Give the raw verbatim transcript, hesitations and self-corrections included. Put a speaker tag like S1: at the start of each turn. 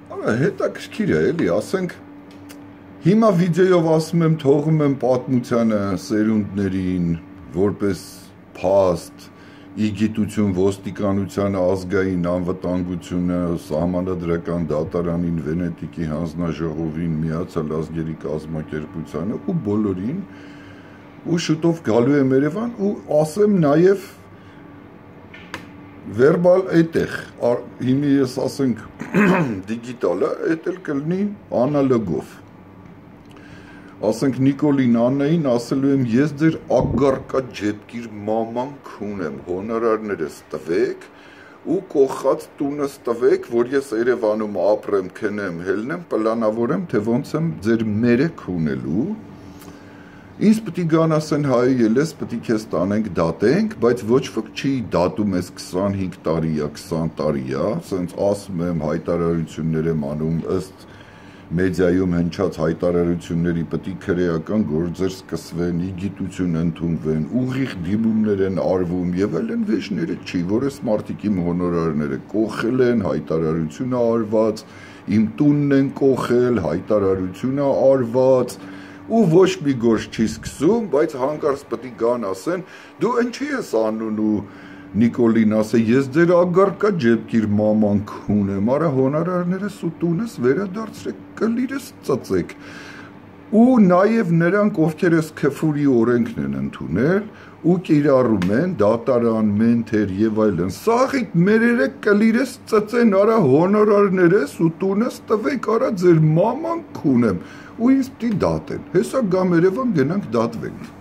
S1: Հետաքրքիր է, էլի, ասենք հիմա վիդեոյով ասում եմ, թողում եմ պատմությանը սերունդներին, որպես փաստ, իգիտություն, ոստիկանությանը, ազգային անվտանգությունը, սահմանադրական դատարանին, Վենետիկի հանձնաժողովին, Միացյալ Ազգերի կազմակերպությանը ու բոլորին, ու շուտով գալու եմ Երևան ու ասեմ նաև վերբալ այդտեղ, հիմի ես ասենք դիգիտալը, այդ էլ կլինի անալոգով, ասենք Նիկոլին Աննային ասելու եմ, ես ձեր ագարկա ջեպկիր մաման քունեմ, հոնորարներս տվեք ու կողած տունս տվեք, որ ես Երևանում ապրեմ, քնեմ, հելնեմ, պլանավորեմ, թե ոնց եմ ձեր մերը քունելու Ինձ պտի գան ասեն հայ ելես, պտի քեզ տանենք դատենք, բայց ոչ ոք չի դատում ես քսանհինգ տարի է, քսան տարի է, սենց ասում եմ հայտարարություններ եմ անում, ըստ մեդիայում հնչած հայտարարությունների պտի քրեական գործեր սկսվեն, իգիտություն ընդունվեն, ուղիղ դիմումներ են արվում եւ այլն վեճները չի, որ ես մարդիկ իմ հոնորարները կողել են, հայտարարությունը արված, իմ տունն են կողել, հայտարարությունը արված ու ոչ մի գործ չի սկսում, բայց հանկարծ պտի գան ասեն, դու ինչի ես անուն ու Նիկոլին ասե, ես ձեր ագարկա ջեպկիր մաման քունեմ, արա հոնորարներս ու տունս վերադարձրեք, կլիրս ծծեք, ու նաև նրանք, ովքեր ես քֆուրի օրենքն են ընդունել, ու կիրառում են, դատարան, մենթեր եւ այլն, սաղիտ մերերեք կլիրես ծծեն, արա հոնորարներս ու տունս տվեք, արա ձեր մաման քունեմ, ու ինձ պտի դատեն, հեսա գամ Երևան գնանք դատվենք